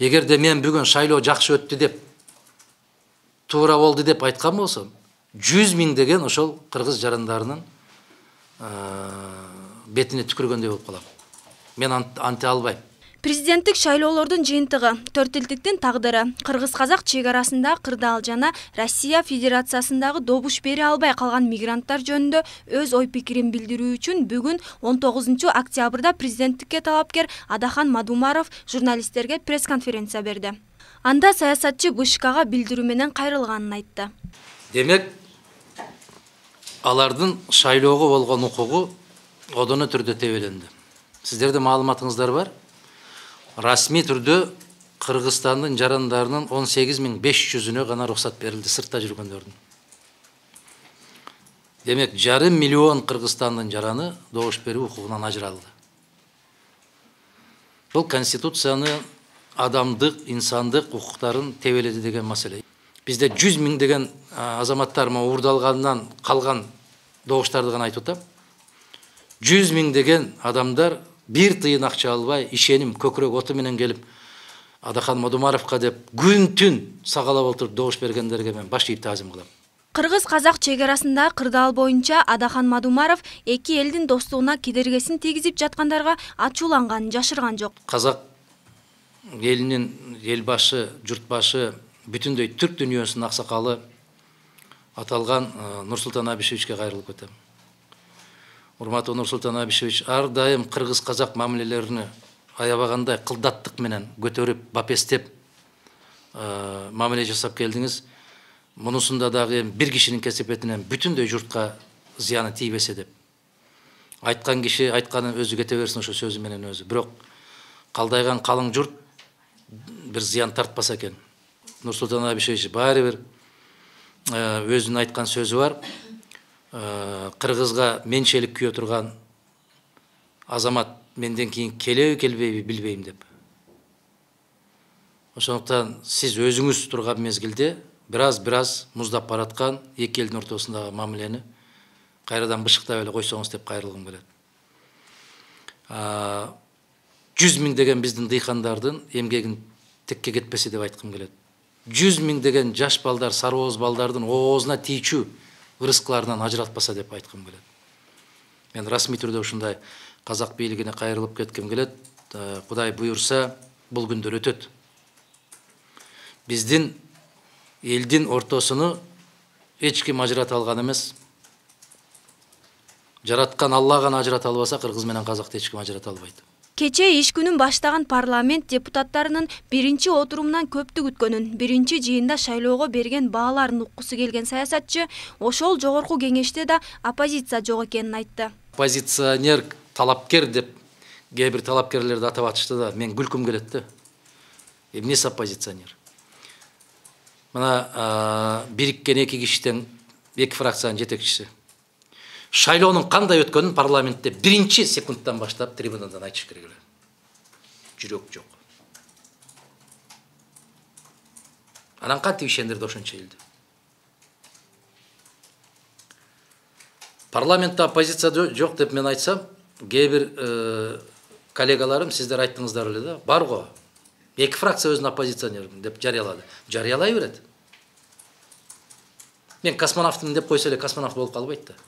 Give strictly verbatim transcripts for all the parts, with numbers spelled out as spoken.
Эгерде мен бүгүн шайлоо жакшы өттү деп, туура болду деп айткан болсом, жүз миң деген ошол кыргыз жарандарынын бетине түкүргөндөй болуп калам. Мен анте албайм. Президенттик шайлоолордун жыйынтыгы, төрт элдиктин тагдыры, кыргыз-казак чек арасында кырдаал жана Россия Федерациясындагы добуш бере албай калган мигранттар жөнүндө өз ой-пикирин билдирүү үчүн бүгүн он тогузунчу октябрда президенттикке талапкер Адахан Мадумаров журналисттерге пресс-конференция берди. Анда саясатчы БШКга билдирүү менен кайрылганын айтты. Демек, алардын шайлоого болгон укугу одоно түрдө тебеленди. Сиздерде маалыматыңыздар бар? Расмий түрдө Кыргызстандын жарандарынын он сегиз миң беш жүзүнө гана уруксат берилди, сыртта жүргөндөрдүн. Демек, жарым миллион Кыргызстандын жараны добуш берүү укугунан ажыралды. Бул конституцияны, адамдык, инсандык укуктарын тебеледи деген маселе. Бизде жүз миң деген азаматтар уурдалгандан калган добуштарды гана айтып атам. жүз миң деген адамдар бир тыйын акча албай, ишеним көкүрөк оту менен келип, Адахан Мадумаровка деп күн түн сагалап отуруп добуш бергендерге мен баш ийип таазим кылам. Кыргыз-казак чек арасында кырдаал боюнча Адахан Мадумаров эки элдин достугуна кедергесин тийгизип жаткандарга ачууланганын жашырган жок. Казак элинин эл башы, журт башы, бүтүндөй түрк дүйнөсүнүн аксакалы аталган Нурсултан Абишевичке кайрылып кетем. Урматтуу Нурсултан Абишевич, ар дайым кыргыз-казак мамилелеrini аябагандай кылдаттык менен көтөрүп, бапестеп мамиле жасап келдиңиз. Мунусунда дагы бир кишинин кесепетинен бүтүндөй журтка зыяны тийбесе деп. Айткан киши айтканын өзү кете берсин ошо сөзү менен өзү. Бирок калдайган калың журт бир зыян тартпаса экен. Нурсултан Абишевич баары бир өзүнүн айткан сөзү бар. Кыргызга менчелик күйө турган азамат менден кийин келеби келбейби билбейм деп. Ошондуктан сиз өзүңүз турган мезгилде бираз-бираз муздап бараткан эки элдин ортосундагы мамилени кайрадан бышыктап эле койсоңуз деп кайрылгым келет. жүз миң деген биздин дыйкандардын эмгегин текке кетпесе деп айткым келет. жүз миң деген жаш балдар, сары ооз балдардын оозуна тийчү ырыскыларынан ажыратпаса деп айткым келет. Мен расмий түрдө ушундай казак бийлигине кайрылып кетким келет. Кудай буйурса, бул күндөр өтөт. Биздин элдин ортосуну эч ким ажырата алган эмес. Жараткан Алла гана ажырата албаса, кыргыз менен казакты эч ким ажырата албайт. Кече иш күнүн баштаган парламент депутаттарынын биринчи отурумунан көптү күткөнүн, биринчи жыйында шайлоого берген бааларын уккусу келген саясатчы ошол жогорку кеңеште да оппозиция жок экенин айтты. Оппозиционер, талапкер деп кээ бир талапкерлерди атап атышты да, мен күлкүм келет да. Эмнеси оппозиционер? Мына бириккен эки кишиден, эки фракциянын жетекчиси шайлоонун кандай өткөнүн парламентте биринчи секундтан баштап трибунадан айтыш керек эле. Жүрөк жок. Анан кантип ишендирди ошончо элди? Парламентте оппозиция жок деп мен айтсам, кээ бир коллегаларым сиздер айттыңыздар эле да, бар го. Эки фракция өзүн оппозиционермин деп жарыялады. Жарыялай берет. Мен космонавтмын деп койсо эле космонавт болуп калбайт да.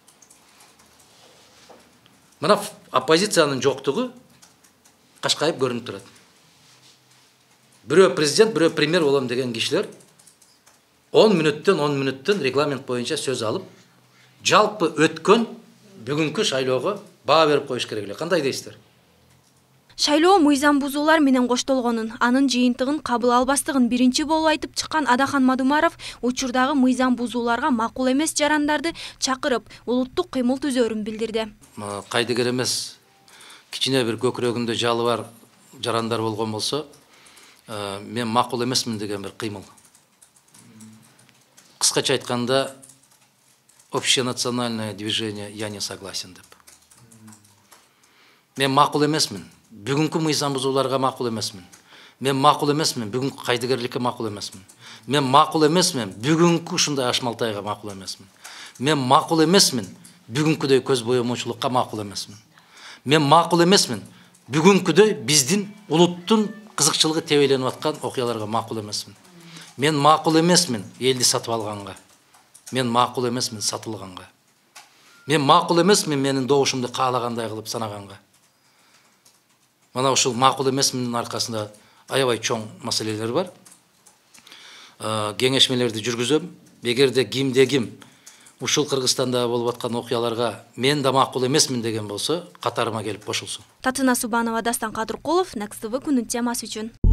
Мына оппозициянын жоктугу кашкайып көрүнүп турат. Бирөө президент, бирөө премьер болом деген кишилер он мүнөттөн он мүнөттөн регламент боюнча сөз алып, жалпы өткөн бүгүнкү шайлоого баа берип коюш керек эле. Кандай дейсиздер? Шайлоо мыйзам бузуулар менен коштолгонун, анын жыйынтыгын кабыл албастыгын биринчи болуп айтып чыккан Адахан Мадумаров учурдагы мыйзам бузууларга макул эмес жарандарды чакырып, улуттук кыймыл түзөрүн билдирди. Кайдыгер эмес, кичине бир көкүрөгүндө жалы бар жарандар болгон болсо, мен макул эмесмин деген бир кыймыл. Кыскача айтканда, общенациональное движение «Я не согласен» деп. Мен макул эмесмин. Бүгүнкү мыйзам бузууларга макул эмесмин. Мен макул эмесмин, бүгүнкү кайдыгерликке макул эмесмин. Мен макул эмесмин, бүгүнкү ушундай ашмалтайга макул эмесмин. Мен макул эмесмин, бүгүнкүдөй көз боемочулукка макул эмесмин. Мен макул эмесмин, бүгүнкүдөй биздин улуттун кызыкчылыгы тебеленип аткан окуяларга макул эмесмин. Мен макул эмесмин элди сатып алганга. Мен макул эмесмин сатылганга. Мен макул эмесмин менин добушумду каалагандай кылып санаганга. Мана ушул макул эмесминдин аркасында аябай чоң маселелер бар. Кеңешмелерди жүргүзөм. Эгерде кимде ким ушул Кыргызстанда болуп аткан окуяларга мен да макул эмесмин деген болсо, катарыма келип кошулсун. Татына Субанова, Дастан Кадыркулов, Next T V күнүн темасы үчүн.